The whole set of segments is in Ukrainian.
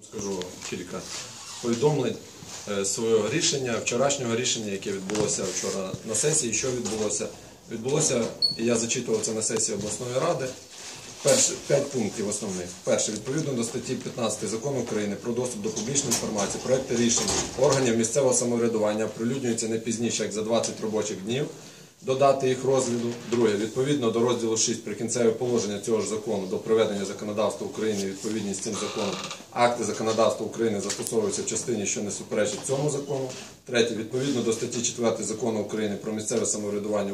Скажу кілька повідомлень свого рішення, вчорашнього рішення, яке відбулося вчора на сесії. Що відбулося? Відбулося, і я зачитував це на сесії обласної ради, 5 пунктів основних. Перше, відповідно до статті 15 Закону України про доступ до публічної інформації, проекти рішень органів місцевого самоврядування оприлюднюються не пізніше, як за 20 робочих днів до дати їх розгляду. Друге, відповідно до розділу 6 прикінцеві положення цього ж закону до приведення законодавства України відповідність з цим законом, акти законодавства України застосовуються в частині, що не суперечить цьому закону. Третє, відповідно до статті 4 Закону України про місцеве самоврядування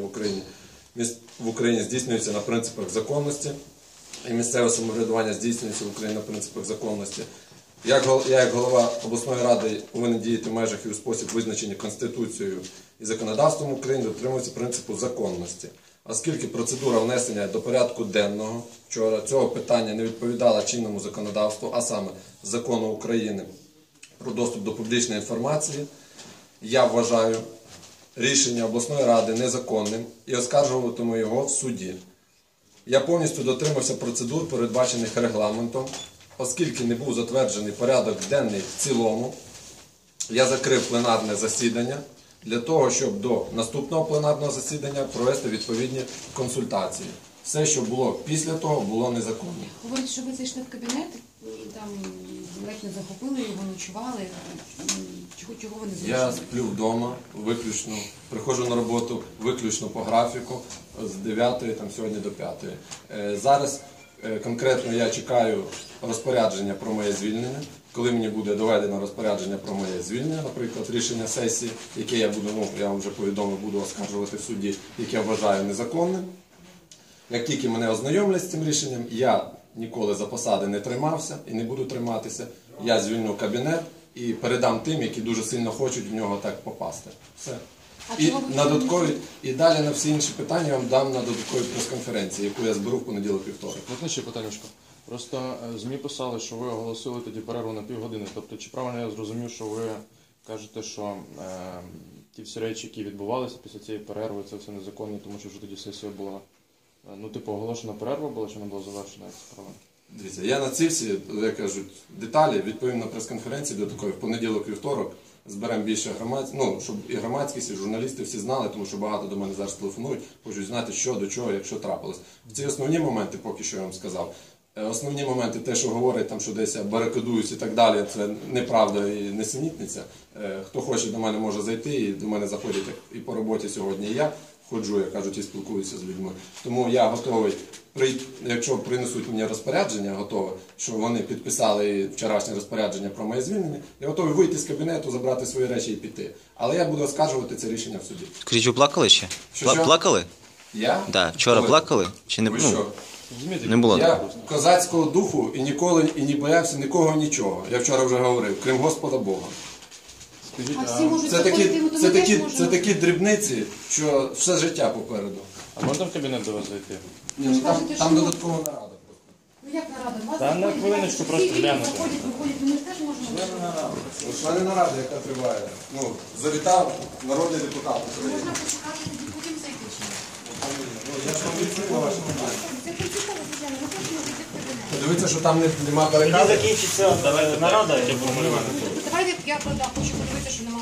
в Україні здійснюється на принципах законності, і місцеве самоврядування здійснюється в Україні на принципах законності. Я, як голова обласної ради, повинен діяти в межах і у спосіб, визначені Конституцією і законодавством України, дотримується принципу законності. Оскільки процедура внесення до порядку денного вчора цього питання не відповідала чинному законодавству, а саме Закону України про доступ до публічної інформації, я вважаю рішення обласної ради незаконним і оскаржуватиму його в суді. Я повністю дотримався процедур, передбачених регламентом. Оскільки не був затверджений порядок денний в цілому, я закрив пленарне засідання для того, щоб до наступного пленарного засідання провести відповідні консультації. Все, що було після того, було незаконно. Говорите, що ви зайшли в кабінет, там ледь не захопили його, ночували. Чого ви не зайшли? Я сплю вдома, виключно, приходжу на роботу виключно по графіку з 9 там, сьогодні до 5. Зараз конкретно я чекаю розпорядження про моє звільнення. Коли мені буде доведено розпорядження про моє звільнення, наприклад, рішення сесії, яке я буду, я вам вже повідомив, буду оскаржувати в суді, яке я вважаю незаконним. Як тільки мене ознайомлять з цим рішенням, я ніколи за посади не тримався і не буду триматися. Я звільню кабінет і передам тим, які дуже сильно хочуть в нього так попасти. Все. І далі на всі інші питання я вам дам на додатковій прес-конференції, яку я зберу в понеділок-вівторок. Можна ще питаннячко? Просто ЗМІ писали, що ви оголосили тоді перерву на півгодини. Тобто, чи правильно я зрозумів, що ви кажете, що ті всі речі, які відбувалися після цієї перерви, це все незаконно, тому що вже тоді сесія була, оголошена перерва була, чи вона була завершена, як це правильно? Дивіться, я на ці всі, як кажуть, деталі відповім на прес-конференції додатковій в понеділок-вівторок. Зберемо більше щоб і громадськість, і журналісти всі знали, тому що багато до мене зараз телефонують, хочуть знати, що, до чого, якщо трапилось. Ці основні моменти, поки що я вам сказав, основні моменти, те, що говорять, там, що десь я барикадуюсь і так далі, це неправда і несенітниця. Хто хоче до мене може зайти, і до мене заходять і по роботі сьогодні, і я ходжу, як кажуть, і спілкуюся з людьми. Тому я готовий, якщо принесуть мені розпорядження, готове, що вони підписали вчорашнє розпорядження про моє звільнення, я готовий вийти з кабінету, забрати свої речі і піти. Але я буду оскаржувати це рішення в суді. Скажіть, ви плакали ще? Плакали? Я? Так. Вчора плакали? Чи не, не було? Я козацького духу і ніколи і не боявся нікого нічого. Я вчора вже говорив, крім Господа Бога. Це такі дрібниці, що все життя попереду. А можна в кабінет до вас зайти? Там додаткова нарада просто. Ну як нарада? Та на хвилиночку просто глянути. Виходять, ми теж можемо. Члени наради, яка триває. Завітав народний депутат України. Можна почекати, тоді потім зайти чи ні? Я ж вам відповів на ваше питання. Це принципово, звичайно, ми хочемо зайти в кабінет. Дивіться, що там нема переказу. Закінчиться нарада, я Давайте я хочу подивитися, що немає.